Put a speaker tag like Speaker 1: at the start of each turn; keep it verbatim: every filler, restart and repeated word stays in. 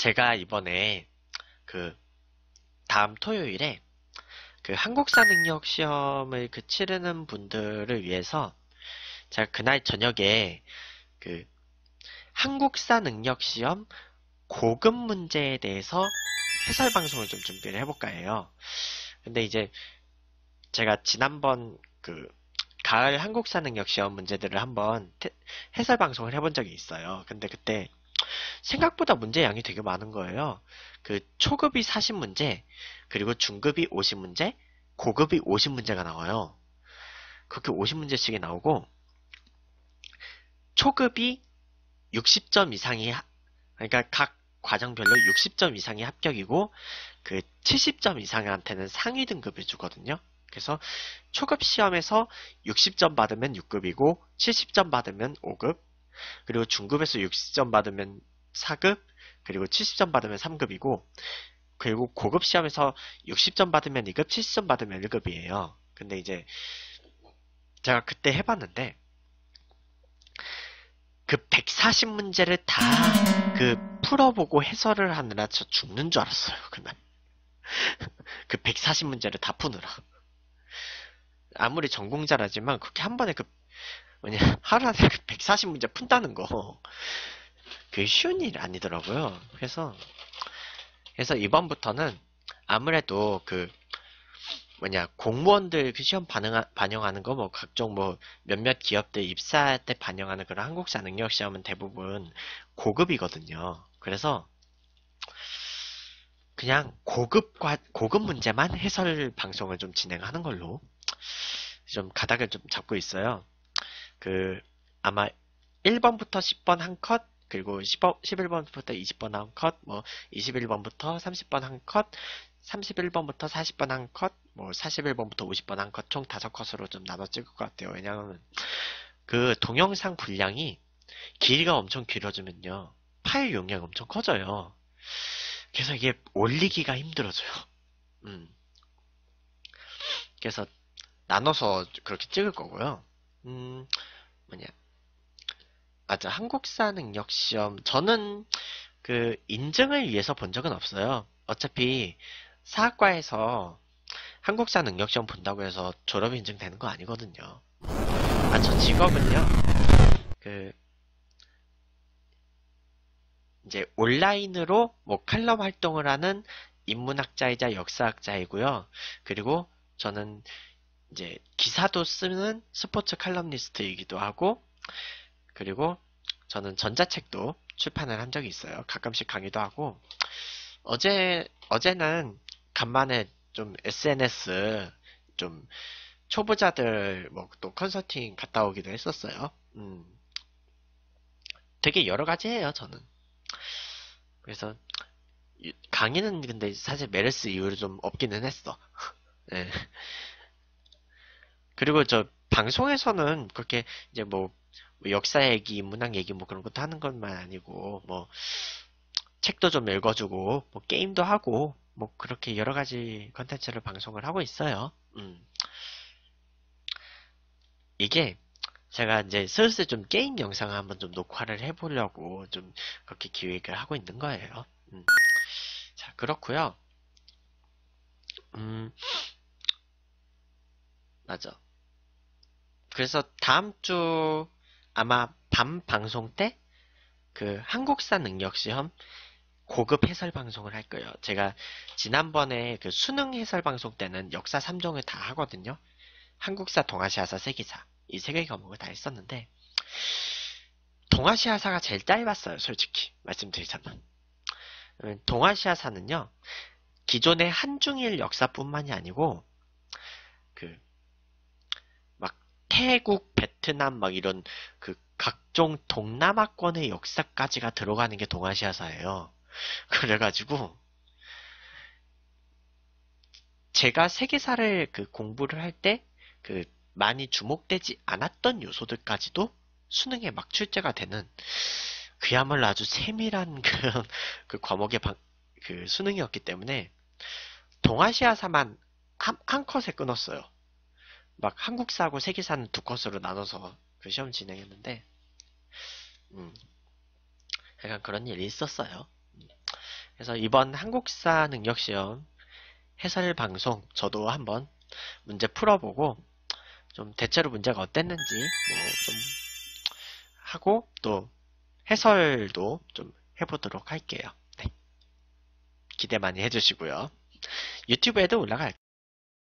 Speaker 1: 제가 이번에 그 다음 토요일에 그 한국사 능력 시험을 그 치르는 분들을 위해서 제가 그날 저녁에 그 한국사 능력 시험 고급 문제에 대해서 해설 방송을 좀 준비를 해볼까 해요. 근데 이제 제가 지난번 그 가을 한국사 능력 시험 문제들을 한번 태- 해설 방송을 해본 적이 있어요. 근데 그때 생각보다 문제 양이 되게 많은 거예요. 그 초급이 사십 문제, 그리고 중급이 오십 문제, 고급이 오십 문제가 나와요. 그렇게 오십 문제씩이 나오고, 초급이 육십 점 이상이, 하- 그러니까 각 과정별로 육십 점 이상이 합격이고, 그 칠십 점 이상한테는 상위 등급을 주거든요. 그래서 초급 시험에서 육십 점 받으면 육 급이고, 칠십 점 받으면 오 급, 그리고 중급에서 육십 점 받으면 사 급, 그리고 칠십 점 받으면 삼 급이고, 그리고 고급 시험에서 육십 점 받으면 이 급, 칠십 점 받으면 일 급이에요. 근데 이제 제가 그때 해봤는데 그 백사십 문제를 다 그 풀어보고 해설을 하느라 저 죽는 줄 알았어요. 그날. 그 백사십 문제를 다 푸느라. 아무리 전공자라지만 그렇게 한 번에 그 뭐냐 하루 안에 그 백사십 문제 푼다는 거 그게 쉬운 일이 아니더라고요. 그래서 그래서 이번부터는 아무래도 그 뭐냐 공무원들 그 시험 반응 반영하는 거 뭐 각종 뭐 몇몇 기업들 입사할 때 반영하는 그런 한국사 능력 시험은 대부분 고급이거든요. 그래서 그냥 고급과 고급 문제만 해설 방송을 좀 진행하는 걸로 좀 가닥을 좀 잡고 있어요. 그 아마 일 번부터 십 번 한 컷, 그리고 십 번, 십일 번부터 이십 번 한 컷, 뭐 이십일 번부터 삼십 번 한 컷, 삼십일 번부터 사십 번 한 컷, 뭐 사십일 번부터 오십 번 한 컷, 총 다섯 컷으로 좀 나눠 찍을 것 같아요. 왜냐하면 그 동영상 분량이 길이가 엄청 길어지면요. 파일 용량이 엄청 커져요. 그래서 이게 올리기가 힘들어져요. 음. 그래서 나눠서 그렇게 찍을 거고요. 음, 뭐냐. 맞아. 한국사 능력 시험. 저는 그 인증을 위해서 본 적은 없어요. 어차피 사학과에서 한국사 능력 시험 본다고 해서 졸업 인증 되는 거 아니거든요. 아, 저 직업은요. 그 이제 온라인으로 뭐 칼럼 활동을 하는 인문학자이자 역사학자이고요. 그리고 저는 이제 기사도 쓰는 스포츠 칼럼니스트이기도 하고, 그리고 저는 전자책도 출판을 한 적이 있어요. 가끔씩 강의도 하고, 어제, 어제는 간만에 좀 에스엔에스 좀 초보자들 뭐 또 컨설팅 갔다 오기도 했었어요. 음, 되게 여러 가지 해요, 저는. 그래서 강의는 근데 사실 메르스 이후로 좀 없기는 했어. 예. 그리고 저 방송에서는 그렇게 이제 뭐, 뭐 역사 얘기, 문학 얘기 뭐 그런 것도 하는 것만 아니고 뭐 책도 좀 읽어주고 뭐 게임도 하고 뭐 그렇게 여러 가지 컨텐츠를 방송을 하고 있어요. 음. 이게 제가 이제 슬슬 좀 게임 영상을 한번 좀 녹화를 해보려고 좀 그렇게 기획을 하고 있는 거예요. 음. 자, 그렇고요. 음, 맞아. 그래서 다음 주 아마 밤 방송 때 그 한국사 능력 시험 고급 해설 방송을 할 거예요. 제가 지난번에 그 수능 해설 방송 때는 역사 삼 종을 다 하거든요. 한국사, 동아시아사, 세계사 이 세 개 과목을 다 했었는데 동아시아사가 제일 짧았어요. 솔직히 말씀드리자면 음, 동아시아사는요 기존의 한중일 역사뿐만이 아니고 그 막 태국, 베트남 막 이런 그 각종 동남아권의 역사까지가 들어가는 게 동아시아사예요. 그래가지고 제가 세계사를 그 공부를 할 때 그 많이 주목되지 않았던 요소들까지도 수능에 막 출제가 되는 그야말로 아주 세밀한 그런 그 과목의 방, 그 수능이었기 때문에 동아시아사만 한, 한 컷에 끊었어요. 막 한국사하고 세계사는 두 컷으로 나눠서 그 시험 진행했는데 음, 약간 그런 일이 있었어요. 그래서 이번 한국사 능력시험 해설 방송 저도 한번 문제 풀어보고 좀 대체로 문제가 어땠는지 뭐 좀 하고 또 해설도 좀 해보도록 할게요. 네. 기대 많이 해주시고요. 유튜브에도 올라갈